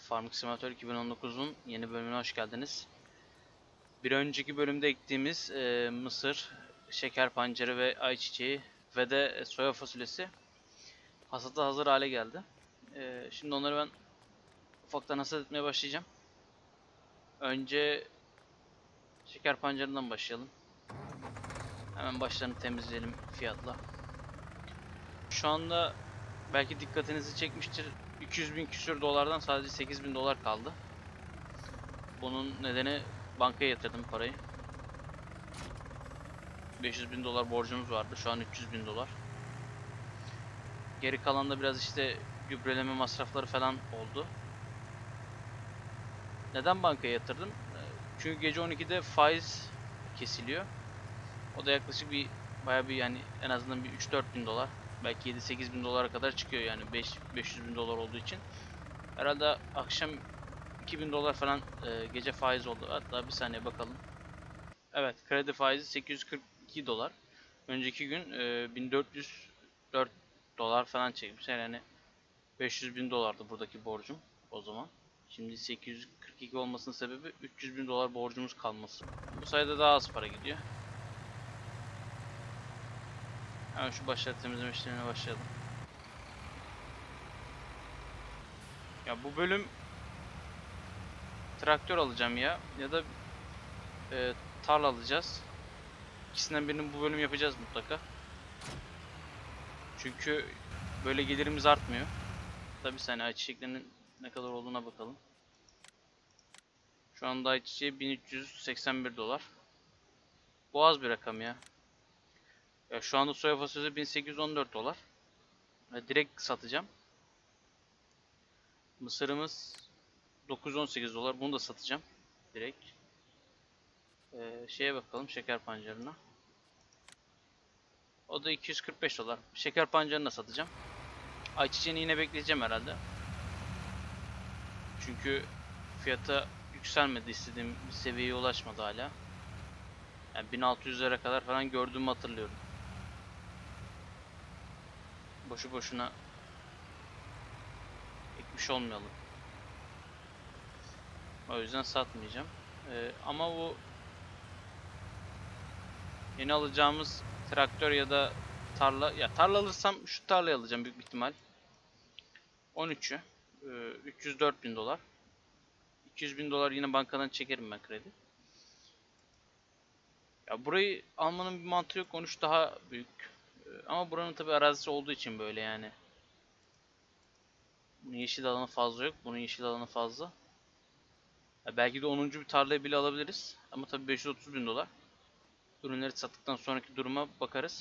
Farming Simulator 2019'un yeni bölümüne hoş geldiniz. Bir önceki bölümde ektiğimiz mısır, şeker pancarı ve ayçiçeği ve de soya fasulyesi hasata hazır hale geldi. Şimdi onları ben ufaktan hasat etmeye başlayacağım. Önce şeker pancarından başlayalım. Hemen başlarını temizleyelim fiyatla. Şu anda belki dikkatinizi çekmiştir. 200.000 küsür dolardan sadece 8.000 dolar kaldı. Bunun nedeni bankaya yatırdım parayı. 500.000 dolar borcumuz vardı. Şu an 300.000 dolar. Geri kalan da biraz işte gübreleme masrafları falan oldu. Neden bankaya yatırdım? Çünkü gece 12'de faiz kesiliyor. O da yaklaşık bayağı bir yani en azından bir 3-4 bin dolar. Belki 7-8 bin dolara kadar çıkıyor yani 500 bin dolar olduğu için. Herhalde akşam 2000 dolar falan gece faiz oldu. Hatta bir saniye bakalım. Evet, kredi faizi 842 dolar. Önceki gün 1404 dolar falan çekmiş. Yani 500 bin dolardı buradaki borcum o zaman. Şimdi 842 olmasının sebebi 300 bin dolar borcumuz kalması. Bu sayede daha az para gidiyor. Hemen şu başları temizleme işlemine başlayalım. Ya bu bölüm traktör alacağım ya da tarla alacağız. İkisinden birini bu bölüm yapacağız mutlaka. Çünkü böyle gelirimiz artmıyor. Tabi bir saniye ayçiçeklerinin ne kadar olduğuna bakalım. Şu anda ayçiçeği 1381 dolar. Bu az bir rakam ya. Ya şu anda soya fasulyesi 1814 dolar. Direkt satacağım. Mısırımız 918 dolar. Bunu da satacağım. Direkt. Şeye bakalım şeker pancarına. O da 245 dolar. Şeker pancarını da satacağım. Ayçiçeğini yine bekleyeceğim herhalde. Çünkü fiyata yükselmedi, istediğim bir seviyeye ulaşmadı hala. Yani 1600'lere kadar falan gördüğümü hatırlıyorum. Boşu boşuna ekmiş olmayalım. O yüzden satmayacağım. Ama bu yeni alacağımız traktör ya da tarla, ya tarla alırsam şu tarlayı alacağım büyük ihtimal. 13'ü 304 bin dolar. 200 bin dolar yine bankadan çekerim ben kredi. Ya burayı almanın bir mantığı yok. 13 daha büyük. Ama buranın tabi arazisi olduğu için böyle yani. Bunun yeşil alanı fazla yok. Bunun yeşil alanı fazla. Ya belki de 10. bir tarlayı bile alabiliriz. Ama tabi 530 bin dolar. Ürünleri sattıktan sonraki duruma bakarız.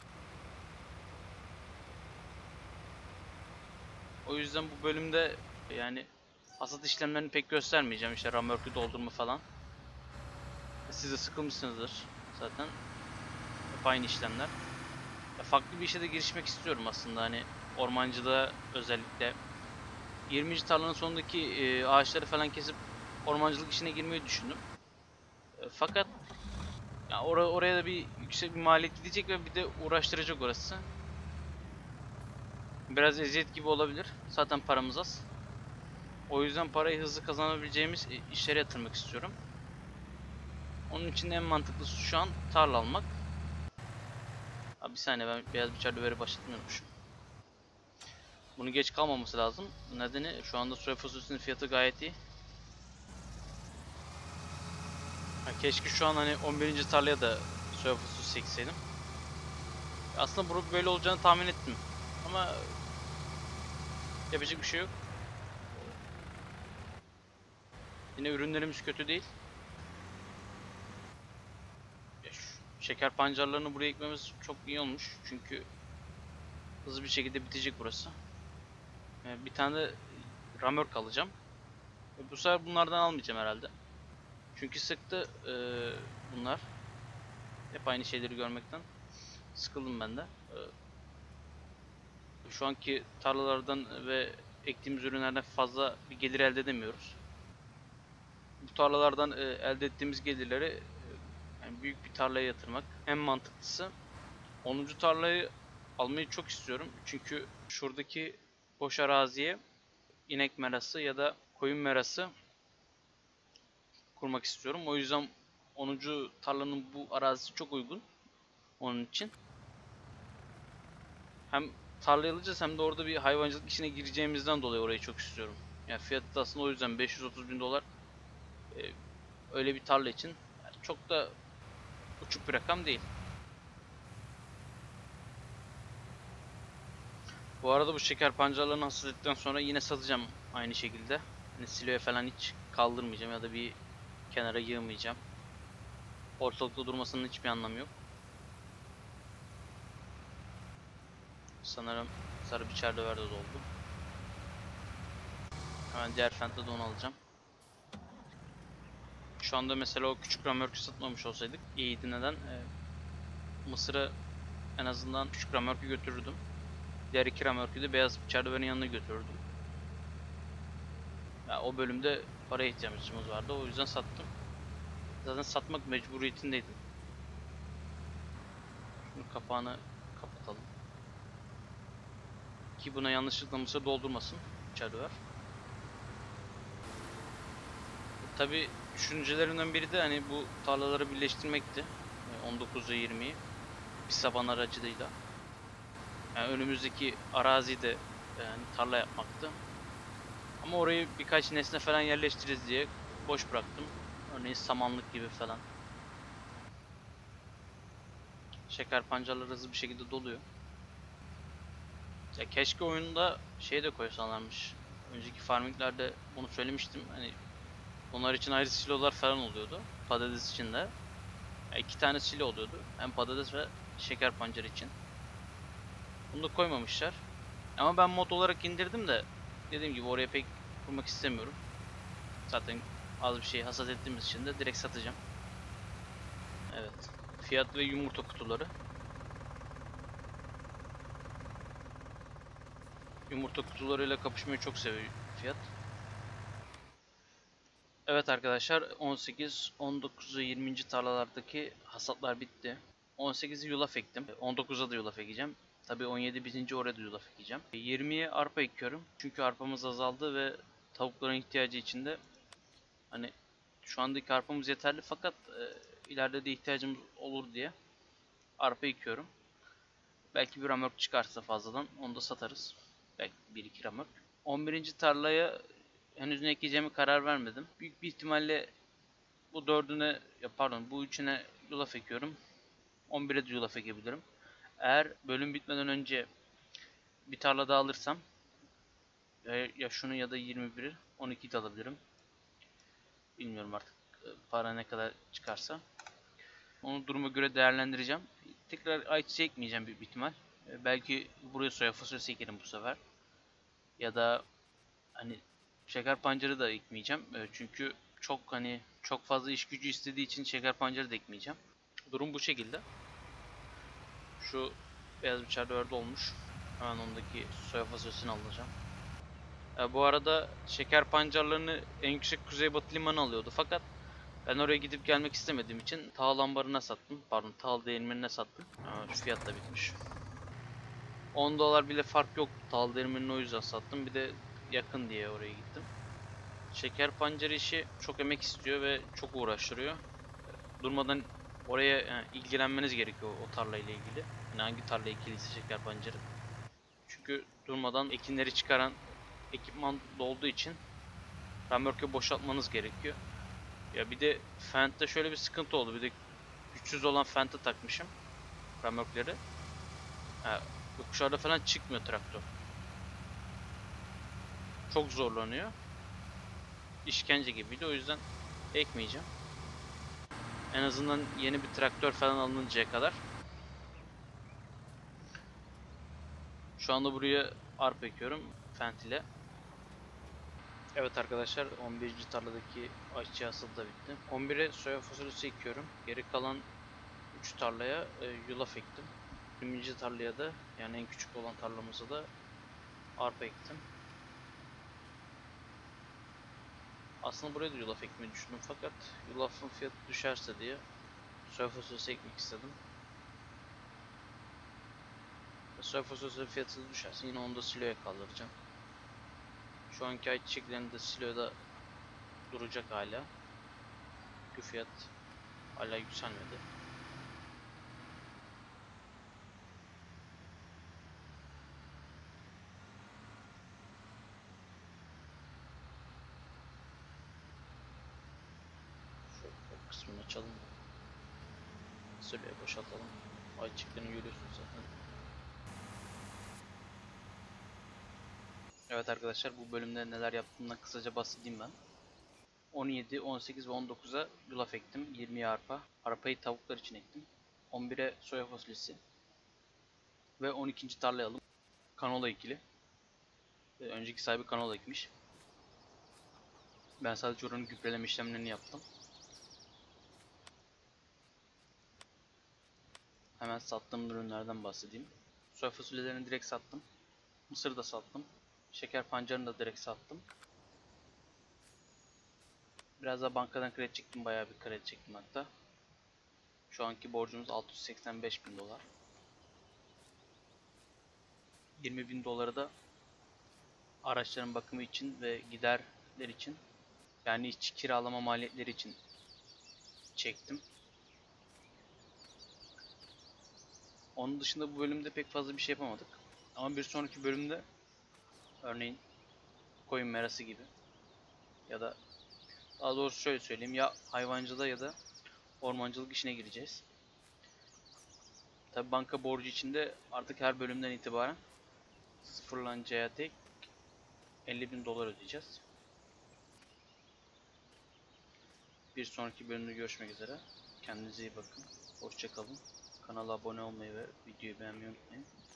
O yüzden bu bölümde yani hasat işlemlerini pek göstermeyeceğim. İşte ramörkü doldurma falan. Siz de sıkılmışsınızdır zaten. Hep aynı işlemler. Ya farklı bir işe de girişmek istiyorum aslında. Hani ormancılığa özellikle. 20. tarlanın sonundaki ağaçları falan kesip ormancılık işine girmeyi düşündüm. Fakat ya oraya da bir yüksek bir maliyet gidecek ve bir de uğraştıracak orası. Biraz eziyet gibi olabilir. Zaten paramız az. O yüzden parayı hızlı kazanabileceğimiz işlere yatırmak istiyorum. Onun için en mantıklısı şu an tarla almak. Abi bir saniye, ben beyaz biçer döveri başlatmıyormuşum. Bunun geç kalmaması lazım. Nedeni şu anda soya fasulyesinin fiyatı gayet iyi. Keşke şu an hani 11. tarlaya da soya fasulyesi ekseydim. Aslında bu böyle olacağını tahmin ettim. Ama yapacak bir şey yok. Yine ürünlerimiz kötü değil. Şeker pancarlarını buraya ekmemiz çok iyi olmuş. Çünkü hızlı bir şekilde bitecek burası. Bir tane de ramörk alacağım. Bu sefer bunlardan almayacağım herhalde. Çünkü sıktı bunlar. Hep aynı şeyleri görmekten sıkıldım ben de. Şu anki tarlalardan ve ektiğimiz ürünlerden fazla bir gelir elde edemiyoruz. Bu tarlalardan elde ettiğimiz gelirleri yani büyük bir tarlaya yatırmak en mantıklısı. 10. tarlayı almayı çok istiyorum. Çünkü şuradaki boş araziye inek merası ya da koyun merası kurmak istiyorum. O yüzden 10. tarlanın bu arazisi çok uygun onun için. Hem tarlayı alacağız hem de orada bir hayvancılık işine gireceğimizden dolayı orayı çok istiyorum. Yani fiyatı da aslında o yüzden 530 bin dolar e, öyle bir tarla için yani çok da uçuk bir rakam değil. Bu arada bu şeker pancarlarını hasadetten sonra yine satacağım aynı şekilde. Hani siloya falan hiç kaldırmayacağım ya da bir kenara yığmayacağım. Ortalıkta durmasının hiçbir anlamı yok. Sanırım sarı biçer döver de doldu. Hemen diğer Fent'te de onu alacağım. Şu anda mesela o küçük römorku satmamış olsaydık iyiydi. Neden? Mısır'ı en azından küçük römorku götürürdüm. Diğer iki römorku de beyaz biçer döverin yanına götürürdüm. Yani o bölümde paraya ihtiyacımız vardı. O yüzden sattım. Zaten satmak mecburiyetindeydim. Şimdi kapağını kapatalım. Ki buna yanlışlıkla mısır doldurmasın. Biçer döver. Tabi düşüncelerimden biri de hani bu tarlaları birleştirmekti. 19'u 20'yi bir saban aracılığıyla. Yani önümüzdeki araziyi de yani tarla yapmaktı. Ama orayı birkaç nesne falan yerleştiririz diye boş bıraktım. Örneğin samanlık gibi falan. Şeker pancarları hızlı bir şekilde doluyor. Ya keşke oyunda şey de koysalarmış. Önceki farminglerde bunu söylemiştim. Hani onlar için ayrı silolar falan oluyordu. Patates için de. Ya iki tane silo oluyordu. Hem patates ve şeker pancarı için. Bunu da koymamışlar. Ama ben mod olarak indirdim de dediğim gibi oraya pek kurmak istemiyorum. Zaten az bir şey hasat ettiğimiz için de direkt satacağım. Evet. Fiyat ve yumurta kutuları. Yumurta kutularıyla kapışmayı çok seviyor Fiyat. Evet arkadaşlar 18, 19 ve 20. tarlalardaki hasatlar bitti. 18'i yulaf ektim. 19'a da yulaf ekeceğim. Tabii 17 bitince oraya da yulaf ekeceğim. 20'ye arpa ekiyorum. Çünkü arpamız azaldı ve tavukların ihtiyacı için de hani şu andaki arpamız yeterli fakat ileride de ihtiyacımız olur diye arpa ekiyorum. Belki bir ramörk çıkarsa fazladan onu da satarız. Belki bir iki ramörk. 11. tarlaya henüz ne ekeceğimi karar vermedim. Büyük bir ihtimalle bu dördüne, ya pardon bu üçüne yulaf ekiyorum. 11'e de yulaf ekebilirim. Eğer bölüm bitmeden önce bir tarla daha alırsam ya şunu ya da 21'i 12'yi de alabilirim. Bilmiyorum artık para ne kadar çıkarsa. Onu duruma göre değerlendireceğim. Tekrar ayçiçeği ekmeyeceğim büyük bir ihtimal. Belki buraya soya fasulyesi ekerim bu sefer. Ya da hani şeker pancarı da ekmeyeceğim. Çünkü çok fazla iş gücü istediği için şeker pancarı da ekmeyeceğim. Durum bu şekilde. Şu beyaz biçer dörde olmuş. Hemen ondaki soya fasulyesini alacağım. Bu arada şeker pancarlarını en yüksek kuzeybatı limanı alıyordu. Fakat ben oraya gidip gelmek istemediğim için tahıl ambarına sattım. Pardon, tahıl değirmenine sattım. Şu fiyat da bitmiş. 10 dolar bile fark yok. Tahıl değirmenini o yüzden sattım. Bir de yakın diye oraya gittim. Şeker pancarı işi çok emek istiyor ve çok uğraştırıyor. Durmadan oraya ilgilenmeniz gerekiyor o tarla ile ilgili. Yani hangi tarla ekiliyse şeker pancarı. Çünkü durmadan ekinleri çıkaran ekipman da olduğu için remorku boşaltmanız gerekiyor. Ya bir de Fendt'te şöyle bir sıkıntı oldu. Bir de güçsüz olan Fendt'e takmışım remorkları. Yokuşlarda falan çıkmıyor traktör. Çok zorlanıyor. İşkence gibiydi. O yüzden ekmeyeceğim. En azından yeni bir traktör falan alınıncaya kadar. Şu anda buraya arpa ekiyorum Fendt ile. Evet arkadaşlar 11. tarladaki ayçiçeği hasadı da bitti. 11'e soya fasulyesi ekiyorum. Geri kalan 3 tarlaya yulaf ektim. 20. tarlaya da yani en küçük olan tarlamıza da arpa ektim. Aslında buraya da yulaf ekmeyi düşündüm fakat yulafın fiyatı düşerse diye soya fasulyesi ekmek istedim. Soya fasulyesi fiyatı düşerse yine onu da siloya kaldıracağım. Şu anki ayçiçeklerinde siloda duracak hala. Bu fiyat hala yükselmedi. Şöyle bu kısmını açalım. Siloya boşaltalım. Ayçiçeklerini görüyorsunuz zaten. Evet arkadaşlar, bu bölümde neler yaptığımdan kısaca bahsedeyim ben. 17, 18 ve 19'a yulaf ektim. 20'ye arpa. Arpayı tavuklar için ektim. 11'e soya fasulyesi. Ve 12. tarlayı aldım. Kanola ikili. Önceki sahibi kanola ekmiş. Ben sadece oranın gübreleme işlemlerini yaptım. Hemen sattığım ürünlerden bahsedeyim. Soya fasulyelerini direkt sattım. Mısır da sattım. Şeker pancarını da direkt sattım. Biraz da bankadan kredi çektim. Bayağı bir kredi çektim hatta. Şu anki borcumuz 685 bin dolar. 20 bin doları da araçların bakımı için ve giderler için, yani iç kiralama maliyetleri için çektim. Onun dışında bu bölümde pek fazla bir şey yapamadık. Ama bir sonraki bölümde örneğin koyun merası gibi ya da daha doğrusu şöyle söyleyeyim, ya hayvancılığa ya da ormancılık işine gireceğiz. Tabi banka borcu içinde artık her bölümden itibaren sıfırlanacağı tek 50 bin dolar ödeyeceğiz. Bir sonraki bölümde görüşmek üzere. Kendinize iyi bakın. Hoşça kalın. Kanala abone olmayı ve videoyu beğenmeyi unutmayın.